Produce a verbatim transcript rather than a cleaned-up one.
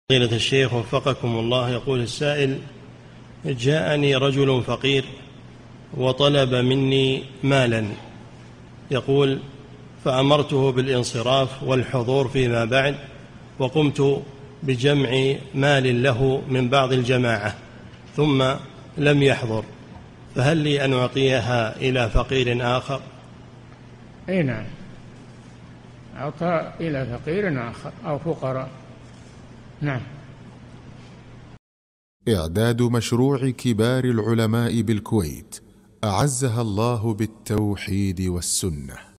فضيلة الشيخ وفقكم الله، يقول السائل: جاءني رجل فقير وطلب مني مالا، يقول: فأمرته بالانصراف والحضور فيما بعد، وقمت بجمع مال له من بعض الجماعة ثم لم يحضر، فهل لي أن أعطيها إلى فقير آخر؟ أي نعم، أعطى إلى فقير آخر أو فقراء. نعم. إعداد مشروع كبار العلماء بالكويت أعزها الله بالتوحيد والسنة.